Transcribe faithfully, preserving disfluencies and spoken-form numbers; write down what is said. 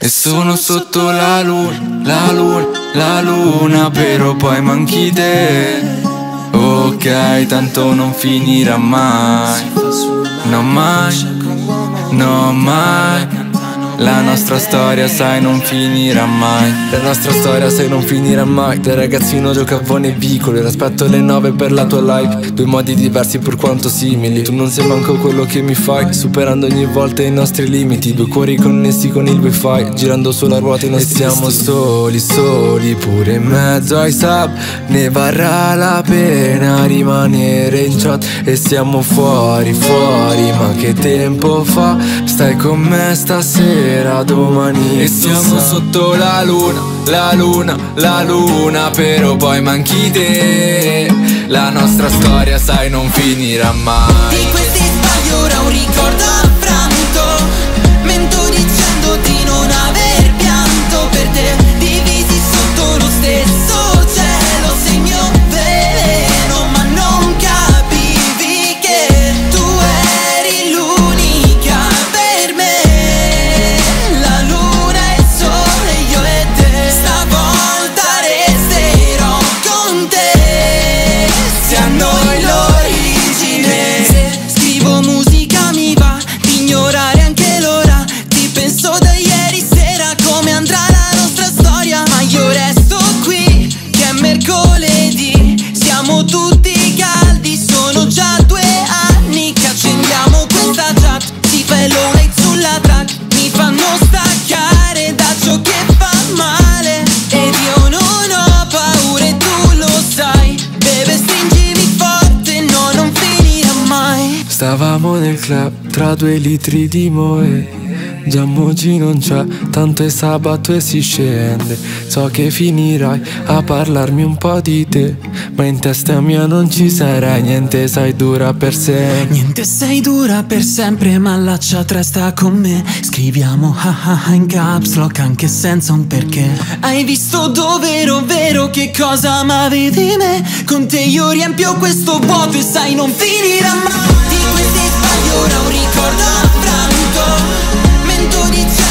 E sono sotto la luna, la luna, la luna, però poi manchi te. Ok, tanto non finirà mai, no mai, no mai. La nostra storia sai non finirà mai. La nostra storia sai non finirà mai. Da ragazzino giocavo nei vicoli, aspetto le nove per la tua live. Due modi diversi per quanto simili. Tu non sei manco quello che mi fai, superando ogni volta i nostri limiti. Due cuori connessi con il wifi, girando sulla ruota i nostri. E siamo soli, soli, pure in mezzo ai sub. Ne varrà la pena rimanere in chat. E siamo fuori, fuori, ma che tempo fa? Stai con me stasera, domani. E siamo sotto la luna, la luna, la luna, però poi manchi te. La nostra storia sai non finirà mai. Di questi sbagli ora un ricordo affranto. Mento dicendo di non aver pianto per te. Divisi sotto lo stesso cielo, sei mio veleno, ma non capivi che tu eri l'unica per me. Stavamo nel club tra due litri di moe. Giammogi non c'è, tanto è sabato e si scende. So che finirai a parlarmi un po' di te, ma in testa mia non ci sarà niente, sei dura per sempre. Niente, sei dura per sempre, ma la chat resta con me. Scriviamo ah ah ah in caps lock anche senza un perché. Hai visto dov'ero vero che cosa m'avevi di me? Con te io riempio questo vuoto e sai non finirà mai. Di questi sbagli ora un ricordo affranto. Mento dicendo